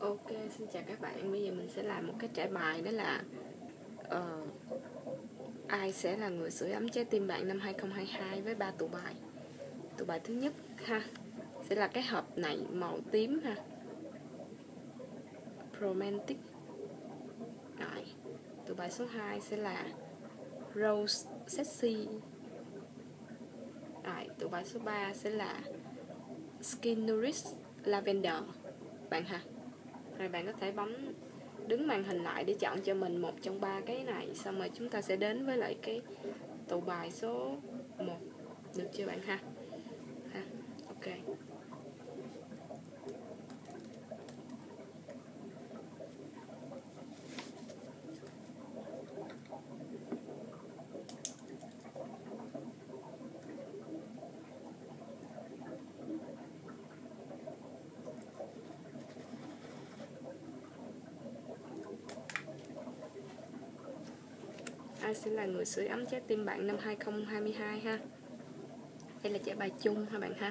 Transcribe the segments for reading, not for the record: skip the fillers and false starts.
Ok, xin chào các bạn. Bây giờ mình sẽ làm một cái trải bài, đó là ai sẽ là người sưởi ấm trái tim bạn năm 2022 với 3 tụ bài. Tụ bài thứ nhất ha sẽ là cái hộp này màu tím ha, romantic. Rồi, tụ bài số 2 sẽ là rose sexy. Rồi, tụ bài số 3 sẽ là skin nourish lavender bạn ha. Rồi bạn có thể bấm đứng màn hình lại để chọn cho mình một trong ba cái này, xong rồi chúng ta sẽ đến với lại cái tụ bài số 1, được chưa bạn ha? Ok. Ai sẽ là người sưởi ấm trái tim bạn năm 2022 ha? Đây là trải bài chung ha bạn ha.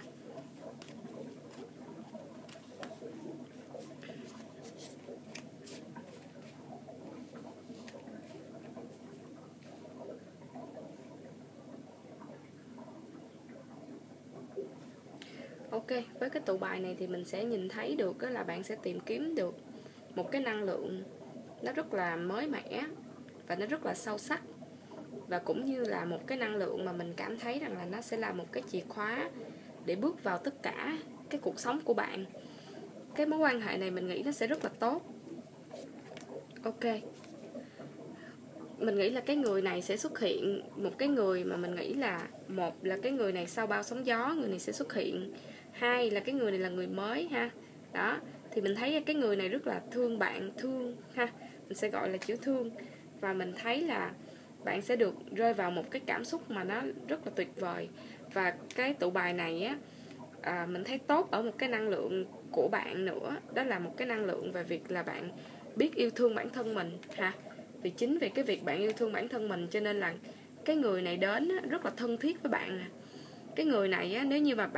Ok, với cái tụ bài này thì mình sẽ nhìn thấy được là bạn sẽ tìm kiếm được một cái năng lượng nó rất là mới mẻ và nó rất là sâu sắc, và cũng như là một cái năng lượng mà mình cảm thấy rằng là nó sẽ là một cái chìa khóa để bước vào tất cả cái cuộc sống của bạn. Cái mối quan hệ này mình nghĩ nó sẽ rất là tốt. Ok, mình nghĩ là cái người này sẽ xuất hiện, một cái người mà mình nghĩ là, một là cái người này sau bao sóng gió, người này sẽ xuất hiện. Hai là cái người này là người mới ha. Đó, thì mình thấy cái người này rất là thương bạn, thương ha, mình sẽ gọi là chữ thương. Và mình thấy là bạn sẽ được rơi vào một cái cảm xúc mà nó rất là tuyệt vời. Và cái tụ bài này á, mình thấy tốt ở một cái năng lượng của bạn nữa, đó là một cái năng lượng về việc là bạn biết yêu thương bản thân mình ha. Vì chính vì cái việc bạn yêu thương bản thân mình cho nên là cái người này đến rất là thân thiết với bạn. Cái người này nếu như mà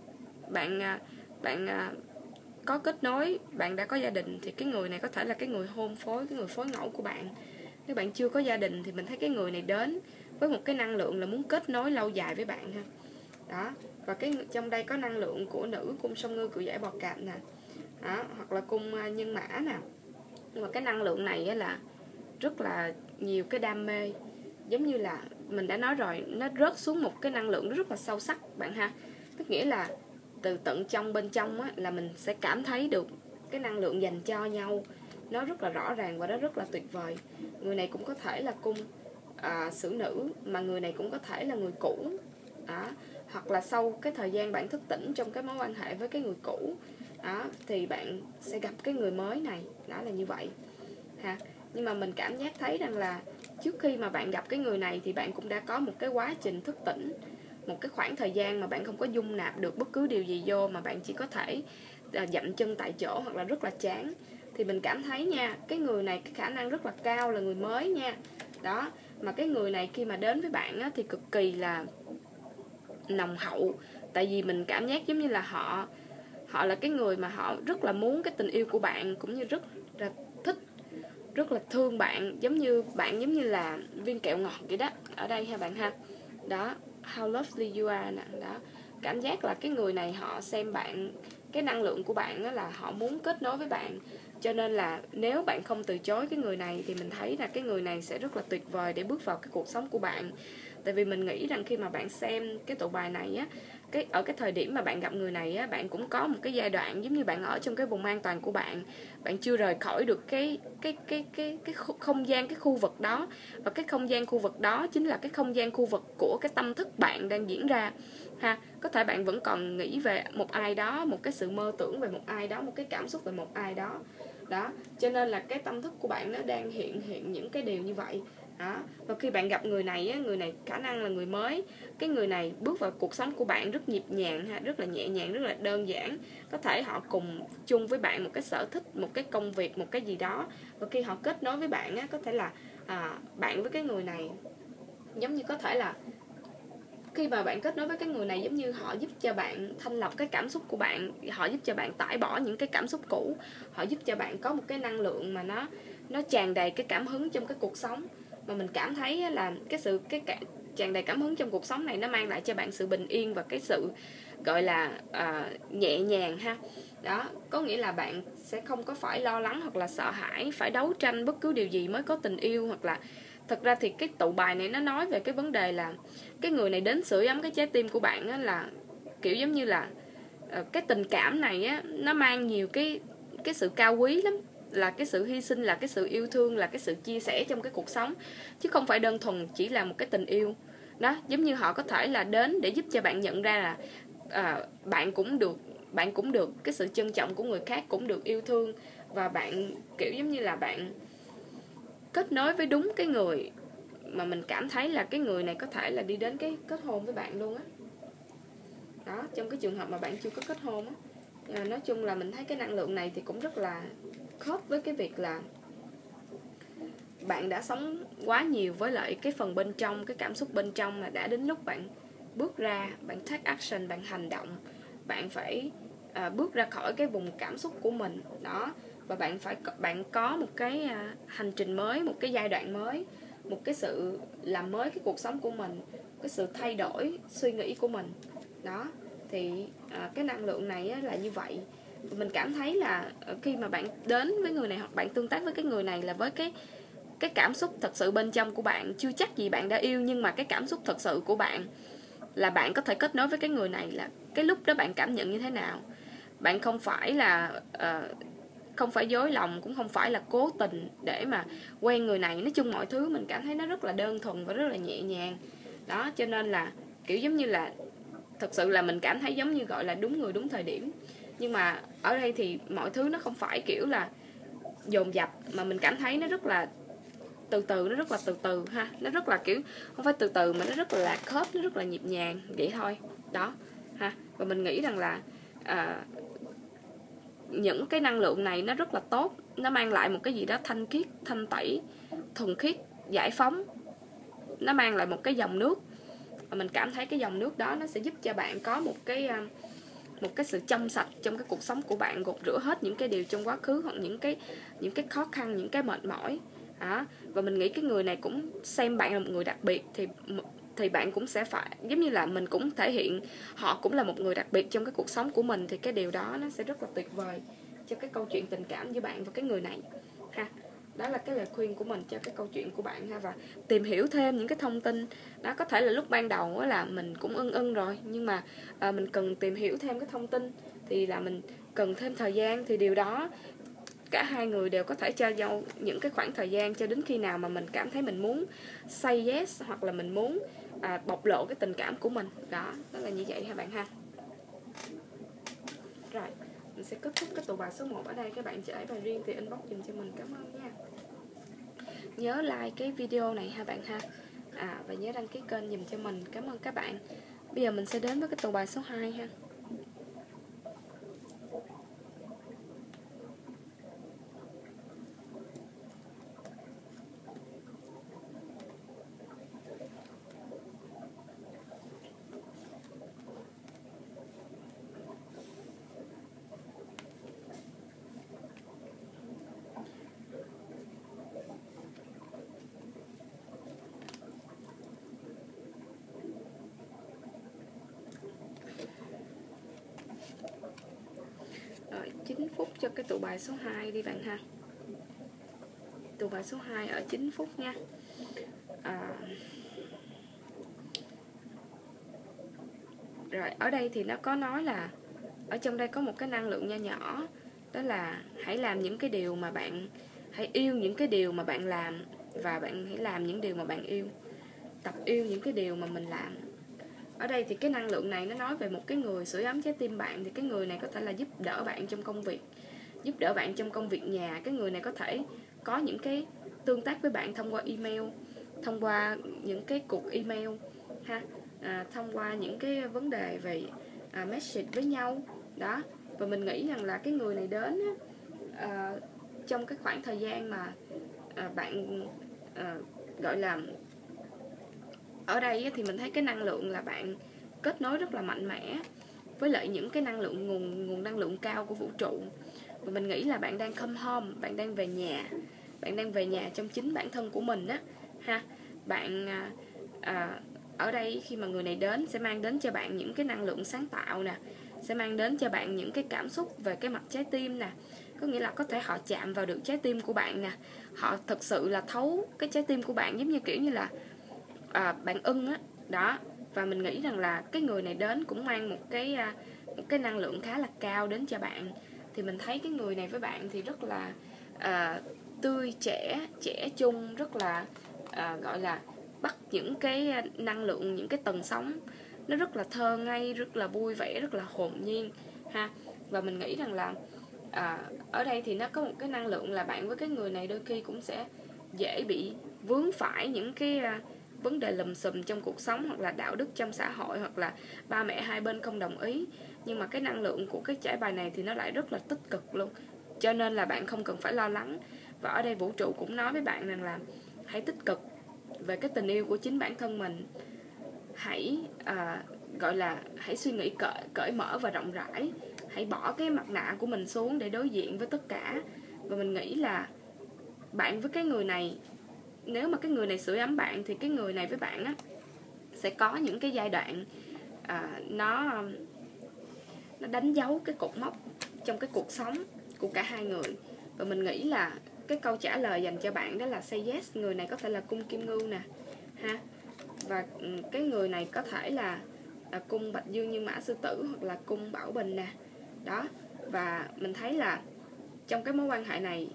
bạn có kết nối, bạn đã có gia đình, thì cái người này có thể là cái người hôn phối, cái người phối ngẫu của bạn. Nếu bạn chưa có gia đình thì mình thấy cái người này đến với một cái năng lượng là muốn kết nối lâu dài với bạn ha. Đó, và cái trong đây có năng lượng của nữ cung song ngư, cự giải, bò cạp nè. Đó, hoặc là cung nhân mã nè. Nhưng mà cái năng lượng này là rất là nhiều cái đam mê, giống như là mình đã nói rồi, nó rớt xuống một cái năng lượng rất là sâu sắc bạn ha. Tức nghĩa là từ tận trong bên trong là mình sẽ cảm thấy được cái năng lượng dành cho nhau nó rất là rõ ràng và nó rất là tuyệt vời. Người này cũng có thể là cung xử nữ, mà người này cũng có thể là người cũ đó. Hoặc là sau cái thời gian bạn thức tỉnh trong cái mối quan hệ với cái người cũ đó, thì bạn sẽ gặp cái người mới này, đó là như vậy ha. Nhưng mà mình cảm giác thấy rằng là trước khi mà bạn gặp cái người này thì bạn cũng đã có một cái quá trình thức tỉnh, một cái khoảng thời gian mà bạn không có dung nạp được bất cứ điều gì vô, mà bạn chỉ có thể dậm chân tại chỗ hoặc là rất là chán. Thì mình cảm thấy nha, cái người này cái khả năng rất là cao là người mới nha. Đó, mà cái người này khi mà đến với bạn thì cực kỳ là nồng hậu. Tại vì mình cảm giác giống như là họ là cái người mà họ rất là muốn cái tình yêu của bạn, cũng như rất là thích, rất là thương bạn, giống như là viên kẹo ngọt vậy đó, ở đây ha bạn ha. Đó, how lovely you are nè. Đó, cảm giác là cái người này họ xem bạn, cái năng lượng của bạn là họ muốn kết nối với bạn. Cho nên là nếu bạn không từ chối cái người này thì mình thấy là cái người này sẽ rất là tuyệt vời để bước vào cái cuộc sống của bạn. Tại vì mình nghĩ rằng khi mà bạn xem cái tụ bài này ở cái thời điểm mà bạn gặp người này bạn cũng có một cái giai đoạn giống như bạn ở trong cái vùng an toàn của bạn, bạn chưa rời khỏi được cái không gian, cái khu vực đó. Và cái không gian khu vực đó chính là cái không gian khu vực của cái tâm thức bạn đang diễn ra ha. Có thể bạn vẫn còn nghĩ về một ai đó, một cái sự mơ tưởng về một ai đó, một cái cảm xúc về một ai đó. Đó, cho nên là cái tâm thức của bạn nó đang hiện những cái điều như vậy. Đó, và khi bạn gặp người này người này khả năng là người mới. Cái người này bước vào cuộc sống của bạn rất nhịp nhàng ha, rất là nhẹ nhàng, rất là đơn giản. Có thể họ cùng chung với bạn một cái sở thích, một cái công việc, một cái gì đó. Và khi họ kết nối với bạn có thể là bạn với cái người này giống như có thể là khi mà bạn kết nối với cái người này, giống như họ giúp cho bạn thanh lọc cái cảm xúc của bạn, họ giúp cho bạn tải bỏ những cái cảm xúc cũ, họ giúp cho bạn có một cái năng lượng mà nó tràn đầy cái cảm hứng trong cái cuộc sống. Mà mình cảm thấy là tràn đầy cảm hứng trong cuộc sống này nó mang lại cho bạn sự bình yên và cái sự gọi là nhẹ nhàng ha. Đó, có nghĩa là bạn sẽ không có phải lo lắng hoặc là sợ hãi phải đấu tranh bất cứ điều gì mới có tình yêu. Hoặc là thật ra thì cái tụ bài này nó nói về cái vấn đề là cái người này đến sưởi ấm cái trái tim của bạn á, là kiểu giống như là cái tình cảm này á, nó mang nhiều cái sự cao quý lắm, là cái sự hy sinh, là cái sự yêu thương, là cái sự chia sẻ trong cái cuộc sống, chứ không phải đơn thuần chỉ là một cái tình yêu. Đó, giống như họ có thể là đến để giúp cho bạn nhận ra là bạn cũng được cái sự trân trọng của người khác, cũng được yêu thương, và bạn kiểu giống như là bạn kết nối với đúng cái người mà mình cảm thấy là cái người này có thể là đi đến cái kết hôn với bạn luôn á. Đó, trong cái trường hợp mà bạn chưa có kết hôn á. Nói chung là mình thấy cái năng lượng này thì cũng rất là khớp với cái việc là bạn đã sống quá nhiều với lại cái phần bên trong, cái cảm xúc bên trong, là đã đến lúc bạn bước ra, bạn take action, bạn hành động. Bạn phải bước ra khỏi cái vùng cảm xúc của mình đó, và bạn có một cái hành trình mới, một cái giai đoạn mới, một cái sự làm mới cái cuộc sống của mình, cái sự thay đổi suy nghĩ của mình đó. Thì cái năng lượng này á, là như vậy. Mình cảm thấy là khi mà bạn đến với người này hoặc bạn tương tác với cái người này là với cái cảm xúc thật sự bên trong của bạn, chưa chắc gì bạn đã yêu, nhưng mà cái cảm xúc thật sự của bạn là bạn có thể kết nối với cái người này là cái lúc đó bạn cảm nhận như thế nào. Bạn không phải là không phải dối lòng, cũng không phải là cố tình để mà quen người này. Nói chung mọi thứ mình cảm thấy nó rất là đơn thuần và rất là nhẹ nhàng đó. Cho nên là kiểu giống như là thật sự là mình cảm thấy giống như gọi là đúng người đúng thời điểm. Nhưng mà ở đây thì mọi thứ nó không phải kiểu là dồn dập, mà mình cảm thấy nó rất là từ từ, nó rất là từ từ ha. Nó rất là kiểu không phải từ từ mà nó rất là lạc khớp, nó rất là nhịp nhàng vậy thôi đó ha. Và mình nghĩ rằng là những cái năng lượng này nó rất là tốt, nó mang lại một cái gì đó thanh khiết, thanh tẩy, thuần khiết, giải phóng. Nó mang lại một cái dòng nước, và mình cảm thấy cái dòng nước đó nó sẽ giúp cho bạn có một cái sự trong sạch trong cái cuộc sống của bạn, gột rửa hết những cái điều trong quá khứ, hoặc những cái khó khăn, những cái mệt mỏi đó. Và mình nghĩ cái người này cũng xem bạn là một người đặc biệt, thì bạn cũng sẽ phải giống như là mình cũng thể hiện họ cũng là một người đặc biệt trong cái cuộc sống của mình, thì cái điều đó nó sẽ rất là tuyệt vời cho cái câu chuyện tình cảm giữa bạn và cái người này ha. Đó là cái lời khuyên của mình cho cái câu chuyện của bạn ha. Và tìm hiểu thêm những cái thông tin đó. Có thể là lúc ban đầu là mình cũng ưng rồi, nhưng mà mình cần tìm hiểu thêm cái thông tin thì là mình cần thêm thời gian. Thì điều đó cả hai người đều có thể cho nhau những cái khoảng thời gian, cho đến khi nào mà mình cảm thấy mình muốn say yes, hoặc là mình muốn bộc lộ cái tình cảm của mình đó. Đó là như vậy ha bạn ha. Rồi mình sẽ kết thúc cái tụ bài số 1 ở đây. Các bạn trải bài riêng thì inbox dùm cho mình. Cảm ơn nha. Nhớ like cái video này ha bạn ha. Và nhớ đăng ký kênh dùm cho mình. Cảm ơn các bạn. Bây giờ mình sẽ đến với cái tụ bài số 2 ha. Rồi 9 phút cho cái tụ bài số 2 đi bạn ha. Tụ bài số 2 ở 9 phút nha. Rồi ở đây thì nó có nói là ở trong đây có một cái năng lượng nho nhỏ, đó là hãy làm những cái điều mà bạn, hãy yêu những cái điều mà bạn làm, và bạn hãy làm những điều mà bạn yêu. Tập yêu những cái điều mà mình làm. Ở đây thì cái năng lượng này nó nói về một cái người sưởi ấm trái tim bạn. Thì cái người này có thể là giúp đỡ bạn trong công việc, giúp đỡ bạn trong công việc nhà. Cái người này có thể có những cái tương tác với bạn thông qua email, thông qua những cái cuộc email ha, thông qua những cái vấn đề về message với nhau đó. Và mình nghĩ rằng là cái người này đến trong cái khoảng thời gian mà bạn gọi là ở đây thì mình thấy cái năng lượng là bạn kết nối rất là mạnh mẽ với lại những cái năng lượng nguồn năng lượng cao của vũ trụ. Và mình nghĩ là bạn đang come home, bạn đang về nhà, bạn đang về nhà trong chính bản thân của mình á ha. Bạn ở đây khi mà người này đến sẽ mang đến cho bạn những cái năng lượng sáng tạo nè, sẽ mang đến cho bạn những cái cảm xúc về cái mặt trái tim nè. Có nghĩa là có thể họ chạm vào được trái tim của bạn nè, họ thực sự là thấu cái trái tim của bạn, giống như kiểu như là bạn ưng á đó. Và mình nghĩ rằng là cái người này đến cũng mang một cái năng lượng khá là cao đến cho bạn. Thì mình thấy cái người này với bạn thì rất là tươi trẻ, trẻ trung, rất là gọi là bắt những cái năng lượng, những cái tần sóng nó rất là thơ ngây, rất là vui vẻ, rất là hồn nhiên ha. Và mình nghĩ rằng là ở đây thì nó có một cái năng lượng là bạn với cái người này đôi khi cũng sẽ dễ bị vướng phải những cái vấn đề lùm xùm trong cuộc sống, hoặc là đạo đức trong xã hội, hoặc là ba mẹ hai bên không đồng ý. Nhưng mà cái năng lượng của cái trải bài này thì nó lại rất là tích cực luôn, cho nên là bạn không cần phải lo lắng. Và ở đây vũ trụ cũng nói với bạn rằng là hãy tích cực về cái tình yêu của chính bản thân mình. Hãy gọi là hãy suy nghĩ cởi mở và rộng rãi. Hãy bỏ cái mặt nạ của mình xuống để đối diện với tất cả. Và mình nghĩ là bạn với cái người này, nếu mà cái người này sưởi ấm bạn, thì cái người này với bạn á sẽ có những cái giai đoạn nó đánh dấu cái cột mốc trong cái cuộc sống của cả hai người. Và mình nghĩ là cái câu trả lời dành cho bạn đó là say yes. Người này có thể là cung Kim Ngưu nè ha, và cái người này có thể là cung Bạch Dương Nhân Mã Sư Tử, hoặc là cung Bảo Bình nè đó. Và mình thấy là trong cái mối quan hệ này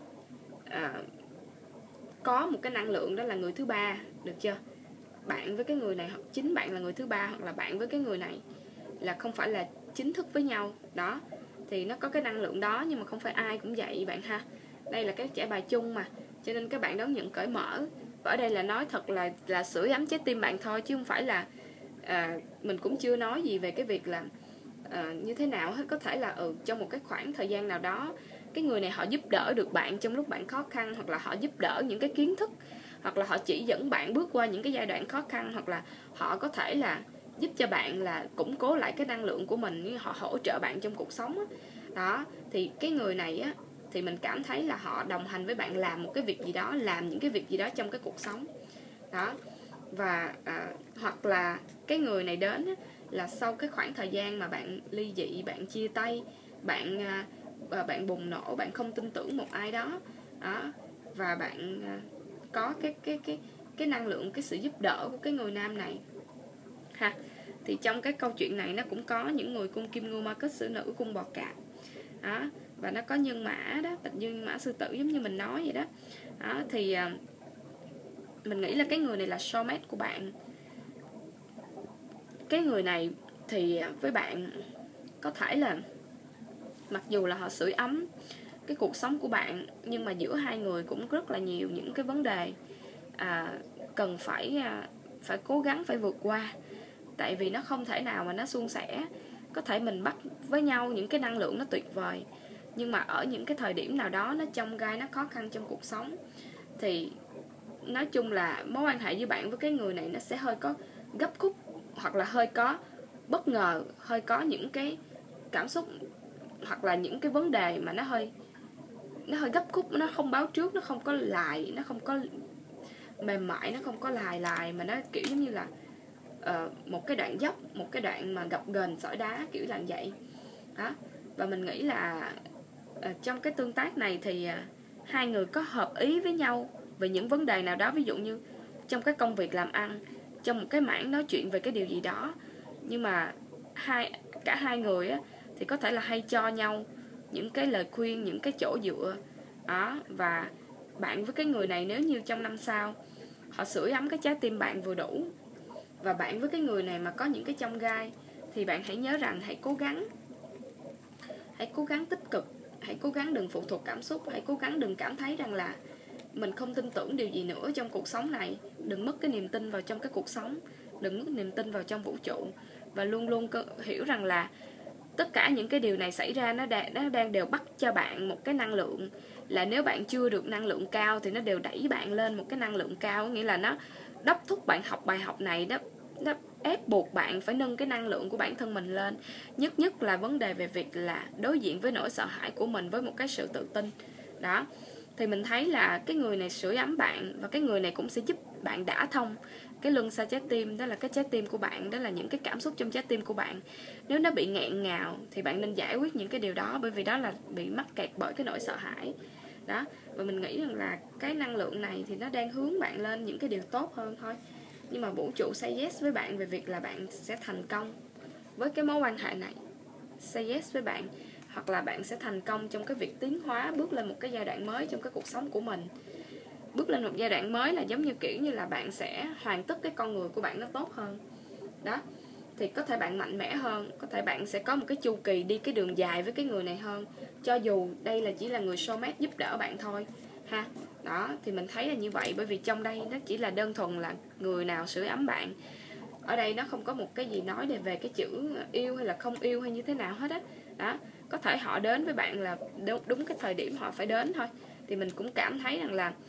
có một cái năng lượng đó là người thứ ba, được chưa? Bạn với cái người này, hoặc chính bạn là người thứ ba, hoặc là bạn với cái người này là không phải là chính thức với nhau đó. Thì nó có cái năng lượng đó, nhưng mà không phải ai cũng vậy bạn ha. Đây là cái trải bài chung mà, cho nên các bạn đón nhận cởi mở. Và ở đây là nói thật là sưởi ấm trái tim bạn thôi, chứ không phải là mình cũng chưa nói gì về cái việc là như thế nào hết. Có thể là trong một cái khoảng thời gian nào đó, cái người này họ giúp đỡ được bạn trong lúc bạn khó khăn, hoặc là họ giúp đỡ những cái kiến thức, hoặc là họ chỉ dẫn bạn bước qua những cái giai đoạn khó khăn, hoặc là họ có thể là giúp cho bạn là củng cố lại cái năng lượng của mình, họ hỗ trợ bạn trong cuộc sống đó. Thì cái người này á, thì mình cảm thấy là họ đồng hành với bạn làm một cái việc gì đó, làm những cái việc gì đó trong cái cuộc sống đó. Và hoặc là cái người này đến á, là sau cái khoảng thời gian mà bạn ly dị, bạn chia tay, bạn bùng nổ, bạn không tin tưởng một ai đó đó, và bạn có cái năng lượng, cái sự giúp đỡ của cái người nam này ha. Thì trong cái câu chuyện này nó cũng có những người cung Kim Ngưu, Ma Kết, Xử Nữ, cung Bò Cạp đó, và nó có nhân mã đó, Bạch Dương, Mã Sư Tử, giống như mình nói vậy đó. Thì mình nghĩ là cái người này là soulmate của bạn. Cái người này thì với bạn có thể là mặc dù là họ sưởi ấm cái cuộc sống của bạn, nhưng mà giữa hai người cũng rất là nhiều những cái vấn đề cần phải cố gắng phải vượt qua. Tại vì nó không thể nào mà nó suôn sẻ. Có thể mình bắt với nhau những cái năng lượng nó tuyệt vời, nhưng mà ở những cái thời điểm nào đó nó chông gai, nó khó khăn trong cuộc sống. Thì nói chung là mối quan hệ với bạn với cái người này nó sẽ hơi có gấp khúc, hoặc là hơi có bất ngờ, hơi có những cái cảm xúc, hoặc là những cái vấn đề mà nó hơi gấp khúc, nó không báo trước, nó không có lại, nó không có mềm mại, nó không có lài, mà nó kiểu giống như là một cái đoạn dốc, một cái đoạn mà gập ghềnh sỏi đá, kiểu là vậy đó. Và mình nghĩ là trong cái tương tác này thì hai người có hợp ý với nhau về những vấn đề nào đó, ví dụ như trong cái công việc làm ăn, trong một cái mảng nói chuyện về cái điều gì đó. Nhưng mà cả hai người á, thì có thể là hay cho nhau những cái lời khuyên, những cái chỗ dựa đó. Và bạn với cái người này, nếu như trong năm sau họ sưởi ấm cái trái tim bạn vừa đủ, và bạn với cái người này mà có những cái chông gai, thì bạn hãy nhớ rằng hãy cố gắng tích cực, hãy cố gắng đừng phụ thuộc cảm xúc, hãy cố gắng đừng cảm thấy rằng là mình không tin tưởng điều gì nữa trong cuộc sống này. Đừng mất cái niềm tin vào trong cái cuộc sống, đừng mất niềm tin vào trong vũ trụ, và luôn luôn hiểu rằng là tất cả những cái điều này xảy ra nó đang đều bắt cho bạn một cái năng lượng, là nếu bạn chưa được năng lượng cao thì nó đều đẩy bạn lên một cái năng lượng cao. Nghĩa là đốc thúc bạn học bài học này, nó ép buộc bạn phải nâng cái năng lượng của bản thân mình lên. Nhất là vấn đề về việc là đối diện với nỗi sợ hãi của mình với một cái sự tự tin. Đó, thì mình thấy là cái người này sưởi ấm bạn, và cái người này cũng sẽ giúp bạn đả thông cái luân xa trái tim. Đó là cái trái tim của bạn, đó là những cái cảm xúc trong trái tim của bạn. Nếu nó bị nghẹn ngào thì bạn nên giải quyết những cái điều đó, bởi vì đó là bị mắc kẹt bởi cái nỗi sợ hãi. Đó, và mình nghĩ rằng là cái năng lượng này thì nó đang hướng bạn lên những cái điều tốt hơn thôi. Nhưng mà vũ trụ say yes với bạn về việc là bạn sẽ thành công với cái mối quan hệ này, say yes với bạn, hoặc là bạn sẽ thành công trong cái việc tiến hóa, bước lên một cái giai đoạn mới trong cái cuộc sống của mình. Bước lên một giai đoạn mới là giống như kiểu như là bạn sẽ hoàn tất cái con người của bạn nó tốt hơn. Đó, thì có thể bạn mạnh mẽ hơn, có thể bạn sẽ có một cái chu kỳ đi cái đường dài với cái người này hơn, cho dù đây là chỉ là người soulmate giúp đỡ bạn thôi ha. Đó, thì mình thấy là như vậy, bởi vì trong đây nó chỉ là đơn thuần là người nào sưởi ấm bạn. Ở đây nó không có một cái gì nói về cái chữ yêu hay là không yêu hay như thế nào hết á. Đó, có thể họ đến với bạn là đúng cái thời điểm họ phải đến thôi. Thì mình cũng cảm thấy rằng là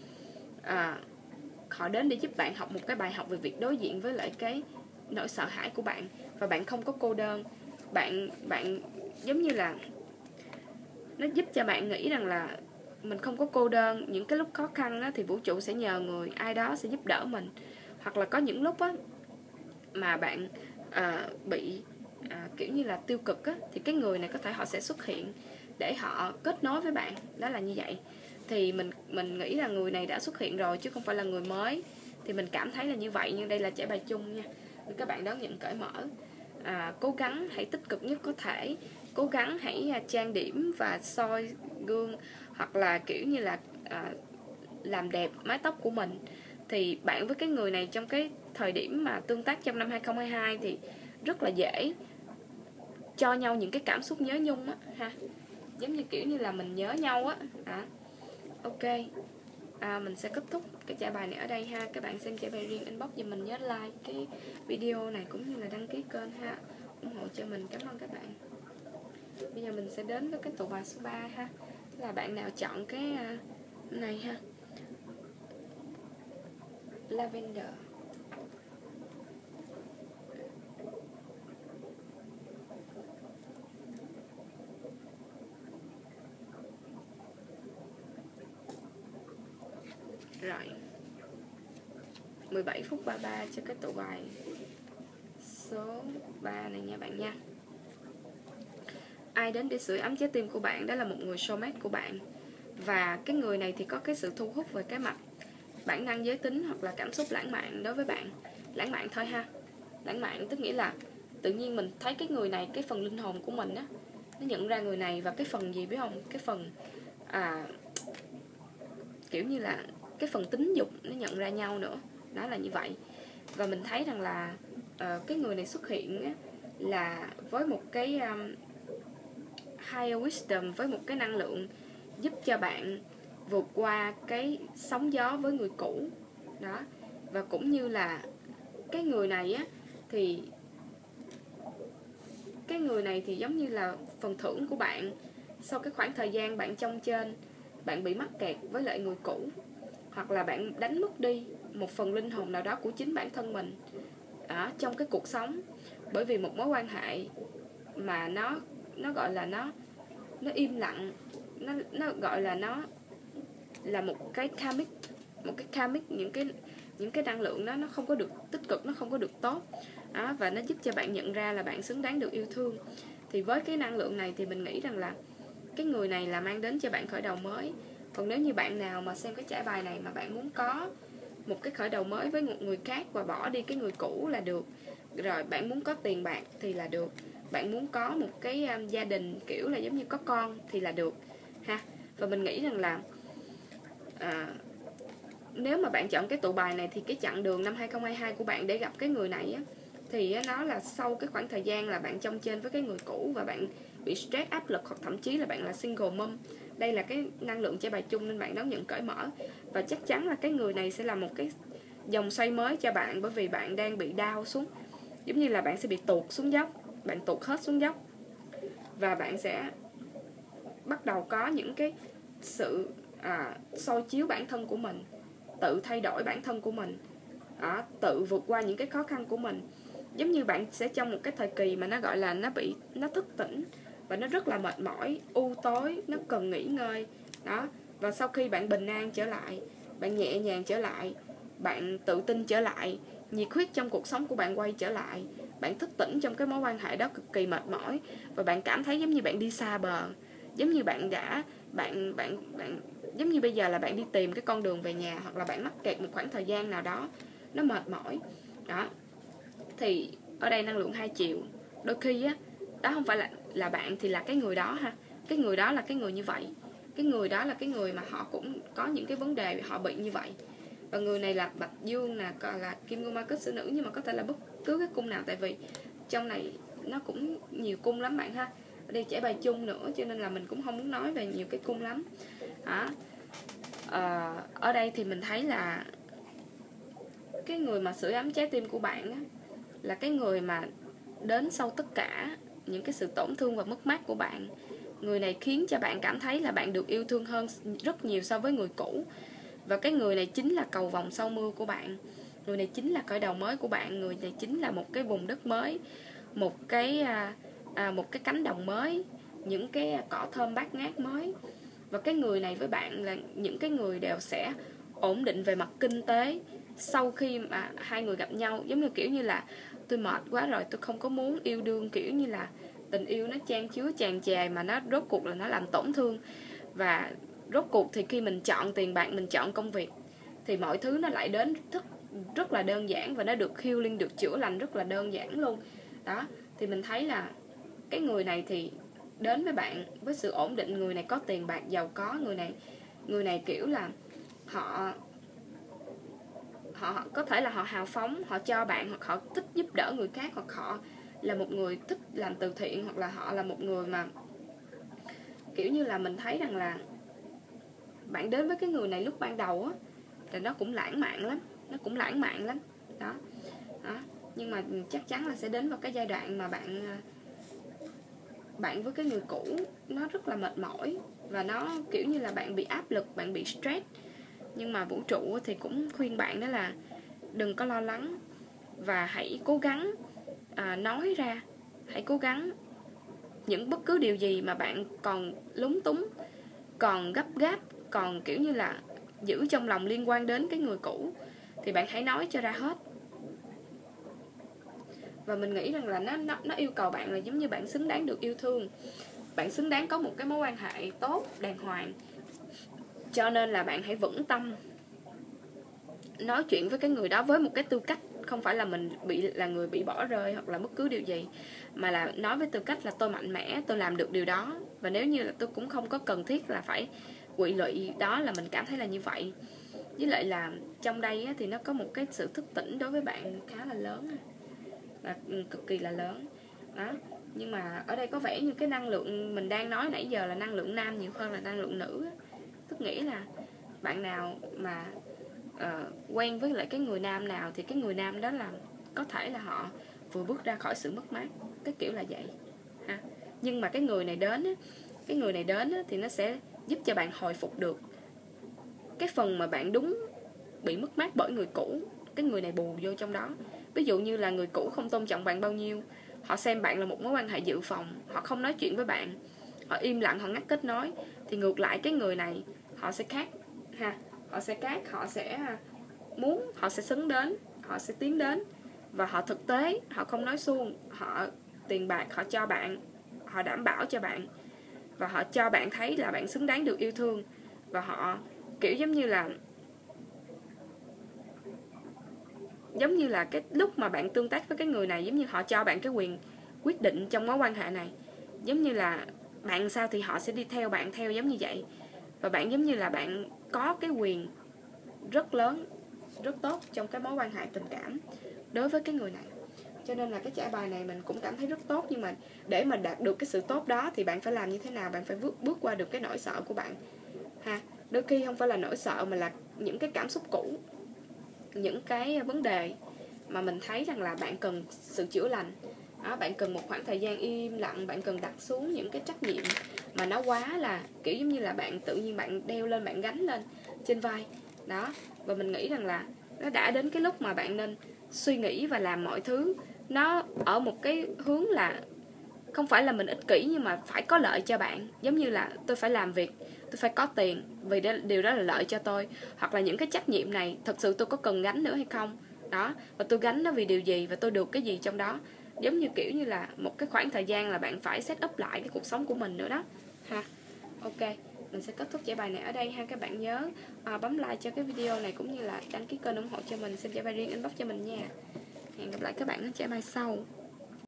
họ đến để giúp bạn học một cái bài học về việc đối diện với lại cái nỗi sợ hãi của bạn. Và bạn không có cô đơn. Bạn giống như là nó giúp cho bạn nghĩ rằng là mình không có cô đơn. Những cái lúc khó khăn á, thì vũ trụ sẽ nhờ người ai đó sẽ giúp đỡ mình. Hoặc là có những lúc á, mà bạn bị kiểu như là tiêu cực á, thì cái người này có thể họ sẽ xuất hiện để họ kết nối với bạn. Đó là như vậy. Thì mình nghĩ là người này đã xuất hiện rồi chứ không phải là người mới. Thì mình cảm thấy là như vậy. Nhưng đây là trải bài chung nha, các bạn đón nhận cởi mở. Cố gắng hãy tích cực nhất có thể. Cố gắng hãy trang điểm và soi gương, hoặc là kiểu như là làm đẹp mái tóc của mình. Thì bạn với cái người này trong cái thời điểm mà tương tác trong năm 2022 thì rất là dễ cho nhau những cái cảm xúc nhớ nhung á ha. Giống như kiểu như là mình nhớ nhau á. Ok, mình sẽ kết thúc cái trả bài này ở đây ha. Các bạn xem trả bài riêng inbox giùm mình, nhớ like cái video này cũng như là đăng ký kênh ha, ủng hộ cho mình. Cảm ơn các bạn. Bây giờ mình sẽ đến với cái tụ bài số 3 ha. Là bạn nào chọn cái này ha, Lavender. Rồi 17 phút 33 cho cái tụ bài số 3 này nha bạn nha. Ai đến để sưởi ấm trái tim của bạn? Đó là một người soulmate của bạn. Và cái người này thì có cái sự thu hút về cái mặt bản năng giới tính hoặc là cảm xúc lãng mạn đối với bạn. Lãng mạn thôi ha. Lãng mạn tức nghĩa là tự nhiên mình thấy cái người này, cái phần linh hồn của mình á, nó nhận ra người này. Và cái phần gì biết không? Cái phần kiểu như là cái phần tính dục nó nhận ra nhau nữa. Đó là như vậy. Và mình thấy rằng là cái người này xuất hiện á, là với một cái higher wisdom, với một cái năng lượng giúp cho bạn vượt qua cái sóng gió với người cũ. Đó. Và cũng như là cái người này á, thì cái người này thì giống như là phần thưởng của bạn sau cái khoảng thời gian bạn chông trên, bạn bị mắc kẹt với lại người cũ, hoặc là bạn đánh mất đi một phần linh hồn nào đó của chính bản thân mình trong cái cuộc sống. Bởi vì một mối quan hệ mà nó gọi là nó im lặng, nó gọi là nó là một cái karmic, những cái năng lượng đó nó không có được tích cực, nó không có được tốt. Và nó giúp cho bạn nhận ra là bạn xứng đáng được yêu thương. Thì với cái năng lượng này thì mình nghĩ rằng là cái người này là mang đến cho bạn khởi đầu mới. Còn nếu như bạn nào mà xem cái trải bài này mà bạn muốn có một cái khởi đầu mới với một người khác và bỏ đi cái người cũ là được. Rồi bạn muốn có tiền bạc thì là được. Bạn muốn có một cái gia đình kiểu là giống như có con thì là được ha. Và mình nghĩ rằng là nếu mà bạn chọn cái tụ bài này thì cái chặng đường năm 2022 của bạn để gặp cái người này á, thì nó là sau cái khoảng thời gian là bạn chông trên với cái người cũ và bạn bị stress, áp lực, hoặc thậm chí là bạn là single mom. Đây là cái năng lượng trải bài chung nên bạn đón nhận cởi mở. Và chắc chắn là cái người này sẽ là một cái dòng xoay mới cho bạn, bởi vì bạn đang bị down xuống. Giống như là bạn sẽ bị tuột xuống dốc, bạn tuột hết xuống dốc. Và bạn sẽ bắt đầu có những cái sự soi chiếu bản thân của mình, tự thay đổi bản thân của mình, đó, tự vượt qua những cái khó khăn của mình. Giống như bạn sẽ trong một cái thời kỳ mà nó gọi là nó thức tỉnh và nó rất là mệt mỏi, u tối, nó cần nghỉ ngơi đó. Và sau khi bạn bình an trở lại, bạn nhẹ nhàng trở lại, bạn tự tin trở lại, nhiệt huyết trong cuộc sống của bạn quay trở lại, bạn thức tỉnh trong cái mối quan hệ đó cực kỳ mệt mỏi, và bạn cảm thấy giống như bạn đi xa bờ, giống như bạn giống như bây giờ là bạn đi tìm cái con đường về nhà, hoặc là bạn mắc kẹt một khoảng thời gian nào đó nó mệt mỏi đó. Thì ở đây năng lượng hai chiều, đôi khi á, đó không phải là bạn thì là cái người đó ha. Cái người đó là cái người như vậy, cái người đó là cái người mà họ cũng có những cái vấn đề họ bị như vậy. Và người này là Bạch Dương nè, là Kim Ngưu Ma Kết Sử Nữ, nhưng mà có thể là bất cứ cái cung nào, tại vì trong này nó cũng nhiều cung lắm bạn ha. Ở đây trải bài chung nữa cho nên là mình cũng không muốn nói về nhiều cái cung lắm đó. Ở đây thì mình thấy là cái người mà sưởi ấm trái tim của bạn á, là cái người mà đến sau tất cả những cái sự tổn thương và mất mát của bạn. Người này khiến cho bạn cảm thấy là bạn được yêu thương hơn rất nhiều so với người cũ. Và cái người này chính là cầu vồng sau mưa của bạn. Người này chính là khởi đầu mới của bạn. Người này chính là một cái vùng đất mới, một cái cánh đồng mới, những cái cỏ thơm bát ngát mới. Và cái người này với bạn là những cái người đều sẽ ổn định về mặt kinh tế. Sau khi mà hai người gặp nhau, giống như kiểu như là tôi mệt quá rồi, tôi không có muốn yêu đương, kiểu như là tình yêu nó chan chứa tràn trề mà nó rốt cuộc là nó làm tổn thương. Và rốt cuộc thì khi mình chọn tiền bạc, mình chọn công việc, thì mọi thứ nó lại đến rất là đơn giản, và nó được healing, được chữa lành rất là đơn giản luôn đó. Thì mình thấy là cái người này thì đến với bạn với sự ổn định. Người này có tiền bạc, giàu có. Người này kiểu là họ có thể là họ hào phóng, họ cho bạn, hoặc họ thích giúp đỡ người khác, hoặc họ là một người thích làm từ thiện, hoặc là họ là một người mà kiểu như là mình thấy rằng là bạn đến với cái người này lúc ban đầu á, là nó cũng lãng mạn lắm đó. Nhưng mà chắc chắn là sẽ đến vào cái giai đoạn mà bạn với cái người cũ nó rất là mệt mỏi, và nó kiểu như là bạn bị áp lực, bạn bị stress. Nhưng mà vũ trụ thì cũng khuyên bạn đó là đừng có lo lắng, và hãy cố gắng nói ra, hãy cố gắng những bất cứ điều gì mà bạn còn lúng túng, còn gấp gáp, còn kiểu như là giữ trong lòng liên quan đến cái người cũ, thì bạn hãy nói cho ra hết. Và mình nghĩ rằng là nó yêu cầu bạn là giống như bạn xứng đáng được yêu thương, bạn xứng đáng có một cái mối quan hệ tốt, đàng hoàng. Cho nên là bạn hãy vững tâm nói chuyện với cái người đó với một cái tư cách không phải là mình là người bị bỏ rơi hoặc là bất cứ điều gì, mà là nói với tư cách là tôi mạnh mẽ, tôi làm được điều đó. Và nếu như là tôi cũng không có cần thiết là phải quỵ lụy đó, là mình cảm thấy là như vậy. Với lại là trong đây thì nó có một cái sự thức tỉnh đối với bạn khá là lớn, là cực kỳ là lớn đó. Nhưng mà ở đây có vẻ như cái năng lượng mình đang nói nãy giờ là năng lượng nam nhiều hơn là năng lượng nữ. Tức nghĩa là bạn nào mà quen với lại cái người nam nào thì cái người nam đó là có thể là họ vừa bước ra khỏi sự mất mát, cái kiểu là vậy ha. Nhưng mà cái người này đến thì nó sẽ giúp cho bạn hồi phục được cái phần mà bạn đúng bị mất mát bởi người cũ. Cái người này bù vô trong đó. Ví dụ như là người cũ không tôn trọng bạn bao nhiêu, họ xem bạn là một mối quan hệ dự phòng, họ không nói chuyện với bạn, họ im lặng, họ ngắt kết nối, thì ngược lại cái người này họ sẽ khác ha. Họ sẽ muốn, họ sẽ xứng đến, họ sẽ tiến đến, và họ thực tế, họ không nói suông, họ tiền bạc họ cho bạn, họ đảm bảo cho bạn, và họ cho bạn thấy là bạn xứng đáng được yêu thương. Và họ kiểu giống như là cái lúc mà bạn tương tác với cái người này, giống như họ cho bạn cái quyền quyết định trong mối quan hệ này. Giống như là bạn sao thì họ sẽ đi theo bạn theo, giống như vậy. Và bạn giống như là bạn có cái quyền rất lớn, rất tốt trong cái mối quan hệ tình cảm đối với cái người này. Cho nên là cái trải bài này mình cũng cảm thấy rất tốt. Nhưng mà để mà đạt được cái sự tốt đó thì bạn phải làm như thế nào? Bạn phải bước qua được cái nỗi sợ của bạn ha. Đôi khi không phải là nỗi sợ mà là những cái cảm xúc cũ, những cái vấn đề mà mình thấy rằng là bạn cần sự chữa lành đó. Bạn cần một khoảng thời gian im lặng, bạn cần đặt xuống những cái trách nhiệm mà nó quá là kiểu giống như là bạn tự nhiên bạn đeo lên, bạn gánh lên trên vai đó. Và mình nghĩ rằng là Nó đã đến cái lúc mà bạn nên suy nghĩ và làm mọi thứ nó ở một cái hướng là không phải là mình ích kỷ nhưng mà phải có lợi cho bạn. Giống như là tôi phải làm việc, tôi phải có tiền vì điều đó là lợi cho tôi. Hoặc là những cái trách nhiệm này thật sự tôi có cần gánh nữa hay không. Đó, và tôi gánh nó vì điều gì và tôi được cái gì trong đó. Giống như kiểu như là một cái khoảng thời gian là bạn phải set up lại cái cuộc sống của mình nữa đó ha. Ok, mình sẽ kết thúc giải bài này ở đây ha. Các bạn nhớ bấm like cho cái video này cũng như là đăng ký kênh ủng hộ cho mình, xem giải bài riêng inbox cho mình nha. Hẹn gặp lại các bạn ở giải bài sau.